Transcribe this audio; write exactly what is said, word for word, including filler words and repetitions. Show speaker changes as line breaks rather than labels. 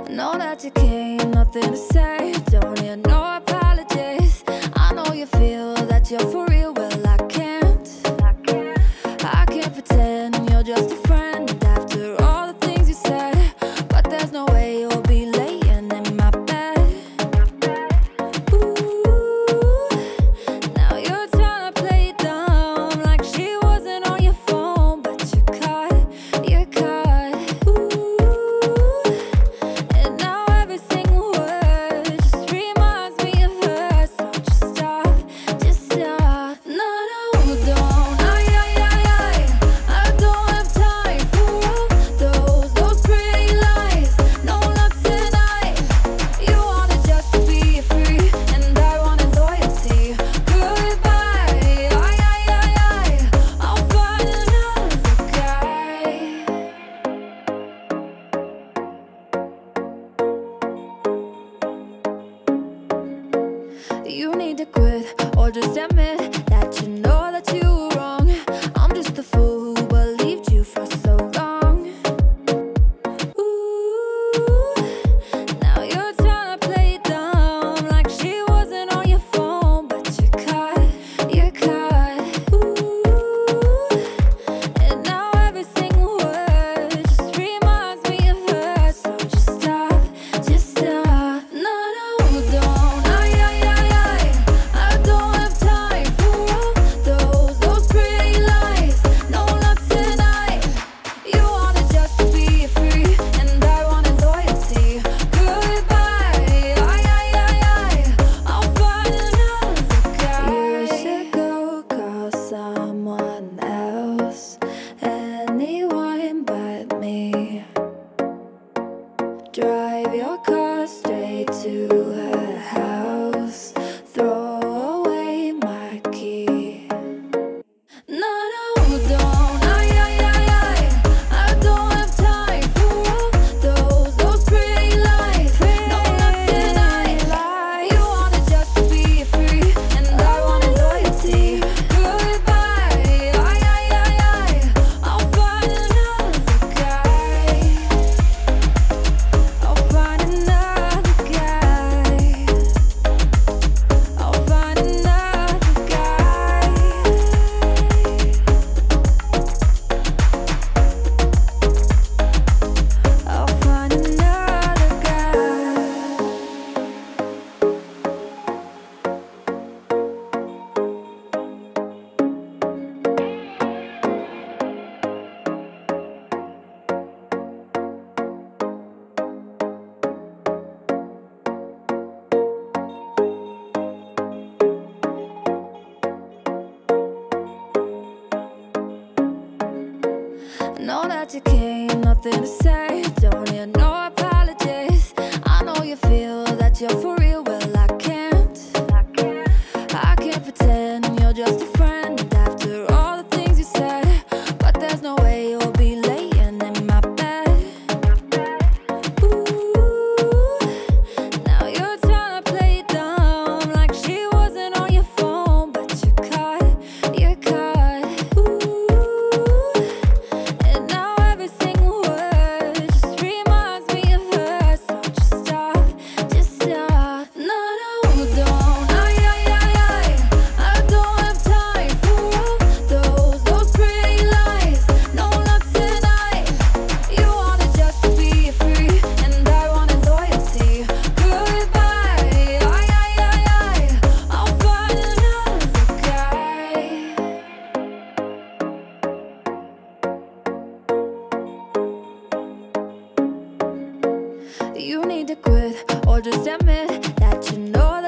Know that you came, nothing to say. Don't need no apologies. I know you feel that you're for real. Well, I can't. I can't pretend you're just a friend after all the things you said. But there's no way you'll be laying in my bed. Ooh, now you're trying to play it dumb, like she wasn't on your phone. But you caught, you caught. Ooh, and now every single word just reminds me of her. So just stop, just stop. No, no, don't. Ay, ay, ay, ay. I don't have time for all those, those pretty lies. No luck tonight. You wanted just to be free, and I wanted loyalty. Goodbye. Ay, ay, ay, ay. I'll find another guy. You need to quit or just admit that you know that you were wrong. I'm just the fool who believed you for so long. Ooh, now you're trying to play it dumb, like she wasn't on your phone. But you caught, you caught. Ooh, and now every single word just reminds me of her. So just stop, just stop. No, no, don't. Ay, ay, ay, ay. I don't have time for all those, those pretty lies. No luck tonight. You wanted just to be free, and I wanted loyalty. Goodbye. Ay, ay, ay, ay. I'll find another guy. You should go call someone else, anyone but me. Drive your car straight to her house. Throw away my key. No, no, don't. Ay, ay, ay, ay. I don't have time for all those, those pretty lies. No luck tonight. You wanted just to be free, and I wanted loyalty. Goodbye. Ay, ay, ay, ay. I'll find another guy. I'll find another guy. I'll find another guy. I'll find another guy. Know that you came, nothing to say. Don't need no apologies. I know you feel that you're for real. Well, I can't. I can't pretend you're just a friend after all the things you said. But there's no way you'll be laying in my bed. Ooh, now you're trying to play it dumb, like she wasn't on your phone. But you caught, you caught. Ooh, and now every single word just reminds me of her. So just stop, just stop. No, no, don't. Ay, ay, ay, ay. I don't have time for all those, those pretty lies. No luck tonight. You wanted just to be free, and I wanted loyalty. Goodbye. Ay, ay, ay, ay. I'll find another guy. You need to quit or just admit that you know